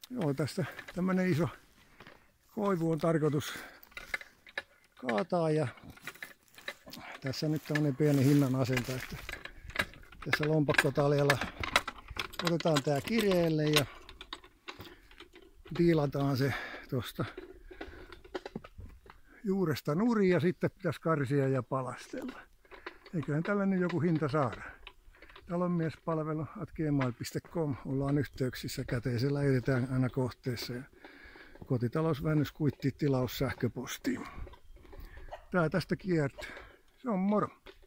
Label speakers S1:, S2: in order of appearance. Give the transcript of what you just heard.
S1: Joo, tästä tämmönen iso koivu on tarkoitus kaataa ja tässä nyt tämmönen pieni hinnan asenta, että tässä lompakkotaljalla otetaan tää kireelle ja diilataan se tosta juuresta nurin ja sitten pitäisi karsia ja palastella. Eiköhän tällä nyt joku hinta saada. Talonmiespalvelu @gmail.com. Ollaan yhteyksissä, käteisellä edetään aina kohteessa ja kotitalousvähennys kuitti tilaus sähköpostiin. Tää tästä kiertyy. Se on moro.